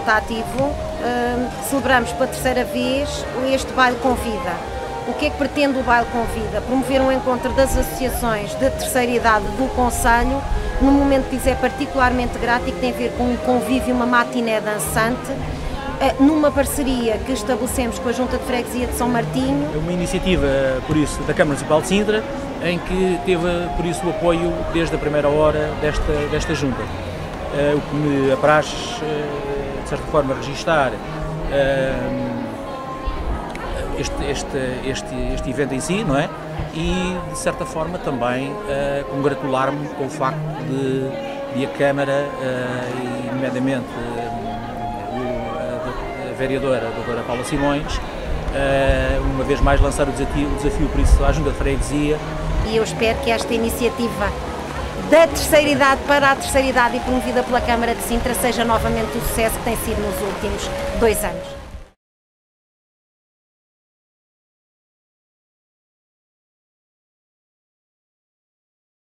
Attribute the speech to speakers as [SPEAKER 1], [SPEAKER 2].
[SPEAKER 1] Junta Ativo, celebramos pela terceira vez este Baile Convida. O que é que pretende o Baile Convida? Promover um encontro das associações de terceira idade do concelho, num momento que lhes é particularmente grato e que tem a ver com um convívio, uma matiné dançante, numa parceria que estabelecemos com a Junta de Freguesia de São Martinho.
[SPEAKER 2] É uma iniciativa, por isso, da Câmara Municipal de Sintra, em que teve, por isso, o apoio desde a primeira hora desta Junta. O que me apraz, de certa forma, registar este evento em si, não é? E, de certa forma, também congratular-me com o facto de a Câmara, e nomeadamente a vereadora, a doutora Paula Simões, uma vez mais lançar o desafio por isso à Junta de Freguesia.
[SPEAKER 1] E eu espero que esta iniciativa da terceira idade para a terceira idade e promovida pela Câmara de Sintra seja novamente o sucesso que tem sido nos últimos 2 anos.